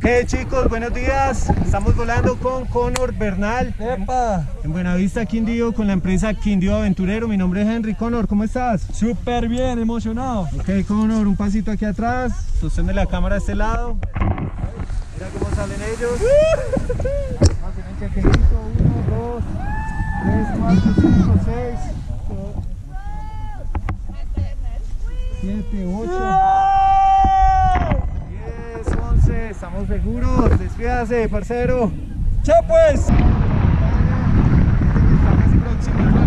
Ok chicos, buenos días. Estamos volando con Conor Bernal. ¡Epa! En Buenavista, Quindío, con la empresa Quindío Aventurero. Mi nombre es Henry. Conor, ¿cómo estás? Súper bien, emocionado. Ok Conor, un pasito aquí atrás. Sostén la cámara a este lado. Mira cómo salen ellos. Hacen el chequeito. 1, 2, 3, 4, 5, 6, 7, 8, 10, 11. Estamos seguros. Despídase, parcero. ¡Chao pues! Está casi próximo.